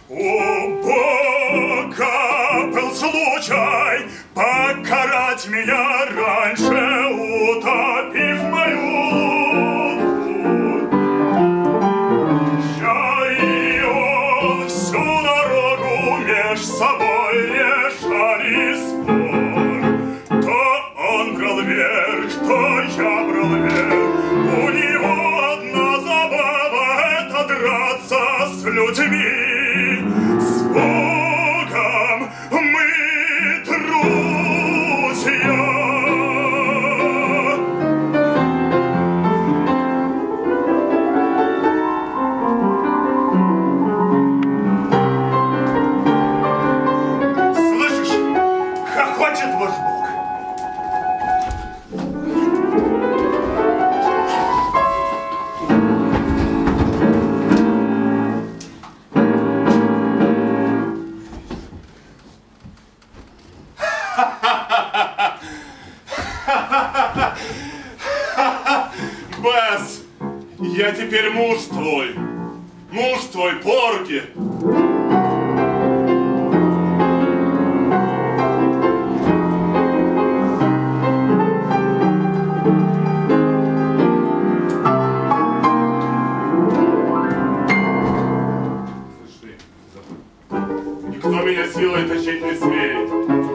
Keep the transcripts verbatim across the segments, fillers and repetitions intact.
О, Бога, был случай покарать меня раньше, утопив мою лодку. Я и он всю дорогу меж собой решали спор. То он брал верх, то я брал верх. У него одна забава — это драться с людьми. С Богом мы друзья. Слышишь, хохочет ваш Бог. Бесс, я теперь муж твой, муж твой, Порги. Слушай, никто меня силой тащить не смеет.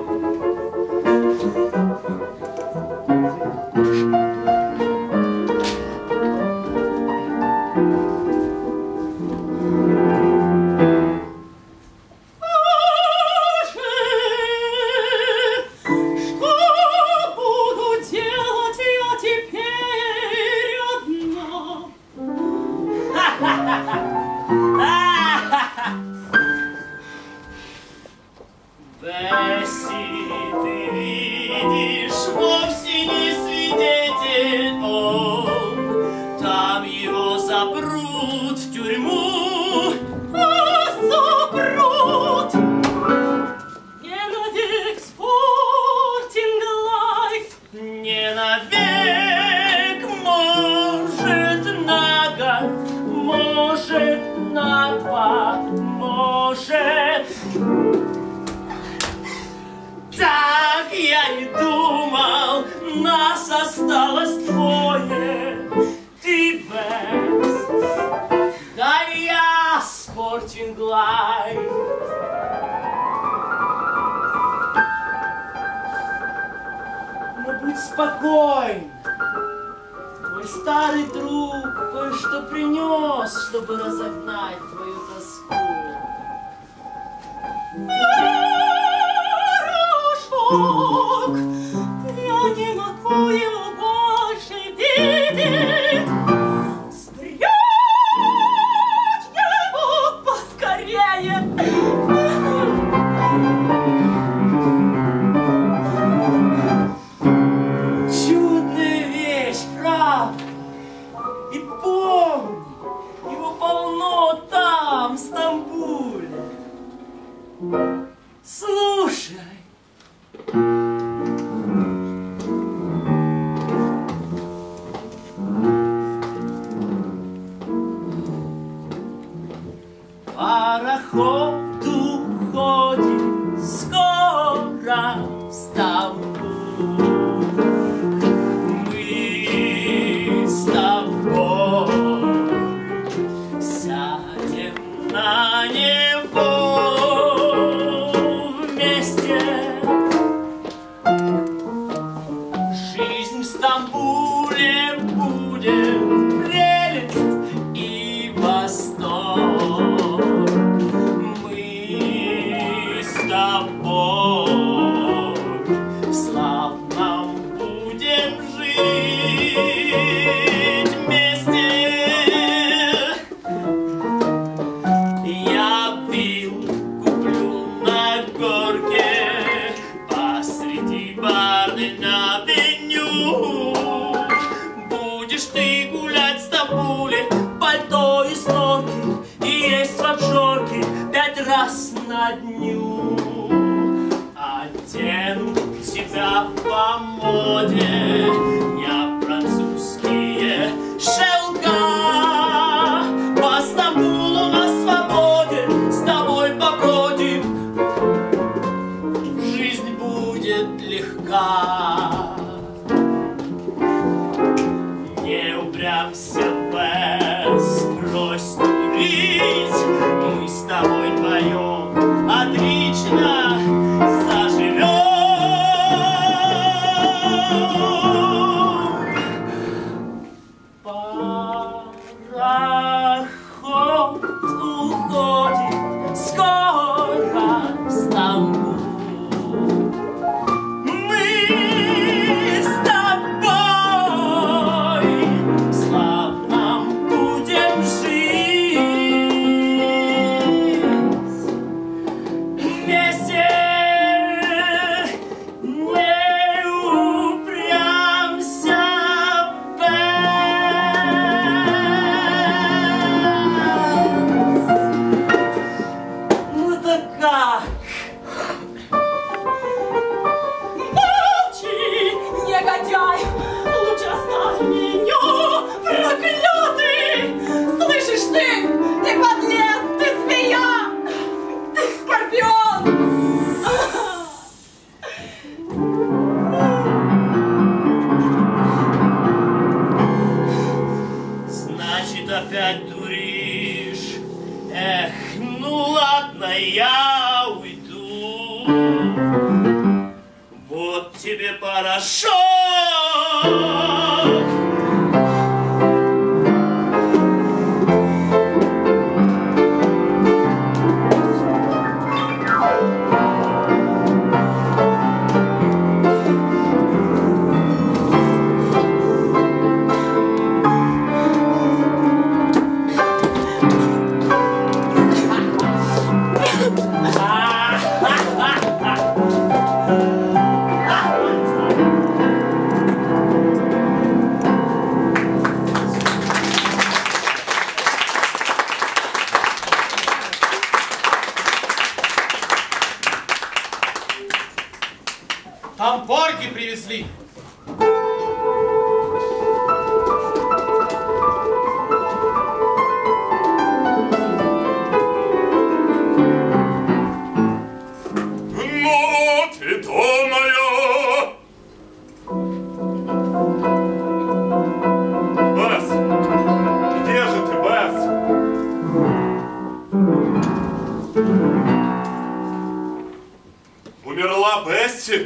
Спокойно. Твой старый друг кое-что принес, чтобы разогнать твою тоску. Порошок, я не могу его больше видеть. Спрячь его поскорее. Там, в Стамбуле. Слушай. Пароход уходит скоро в Стамбул. Мы с тобой на него вместе. Жизнь в Стамбуле будет прелесть и восторг. Мы с тобой в славном будем жить вместе. Пальто и сноки, и есть в обжорке пять раз на дню. Одену тебя по моде, я французские шелка. По Стамбулу на свободе, с тобой обратно я уйду. Вот тебе порошок. Там порки привезли. Ну вот и думаю. Бесс, где же ты, Бесс? Умерла Бесси?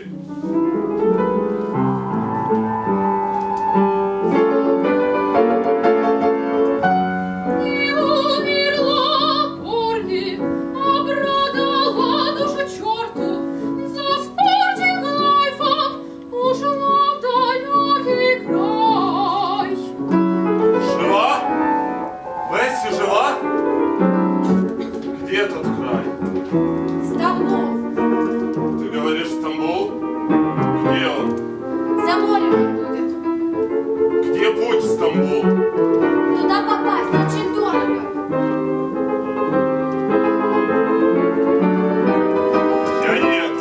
Где тот край? Стамбул. Ты говоришь Стамбул? Где он? За морем будет. Где путь в Стамбул? Туда попасть очень дорого. Я еду.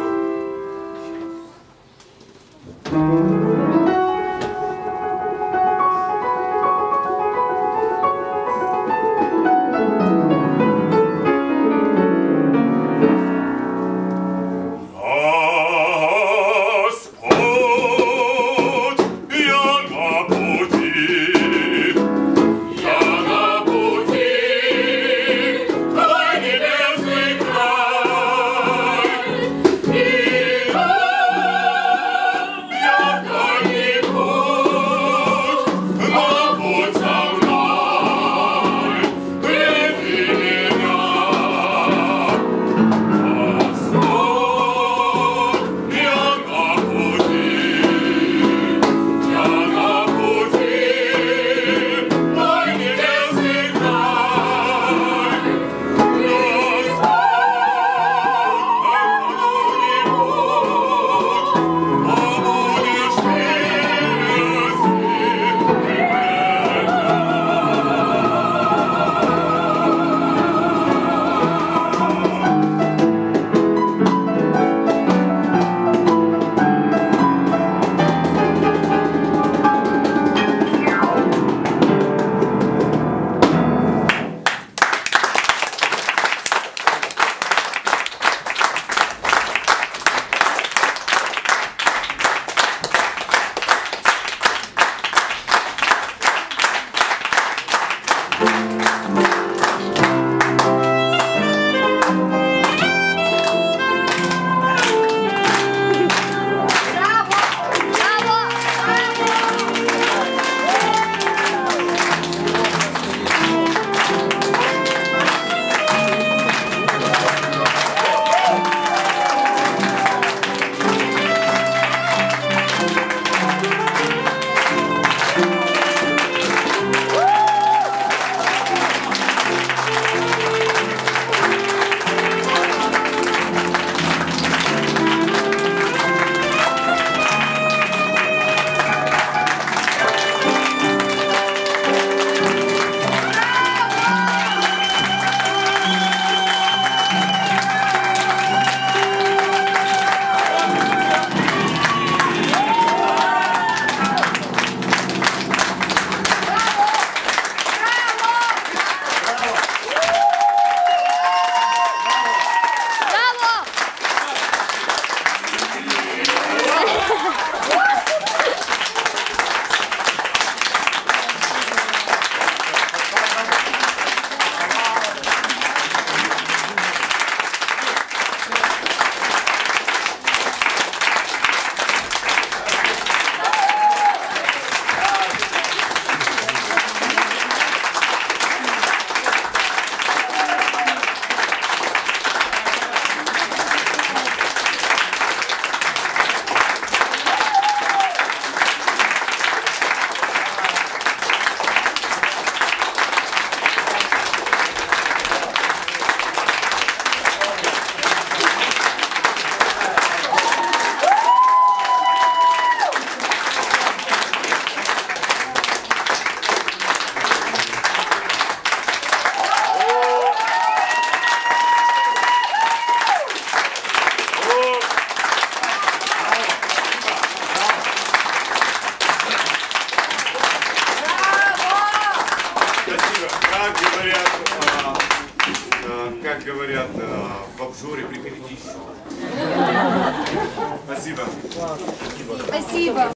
говорят, э, в обжоре приходите еще. Спасибо. Спасибо.